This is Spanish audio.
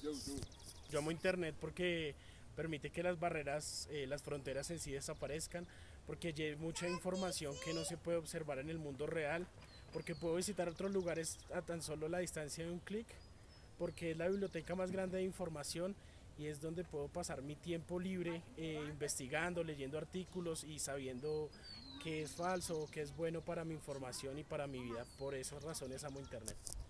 Yo amo Internet porque permite que las barreras, las fronteras en sí desaparezcan, porque hay mucha información que no se puede observar en el mundo real, porque puedo visitar otros lugares a tan solo la distancia de un clic, porque es la biblioteca más grande de información y es donde puedo pasar mi tiempo libre investigando, leyendo artículos y sabiendo qué es falso o qué es bueno para mi información y para mi vida. Por esas razones amo Internet.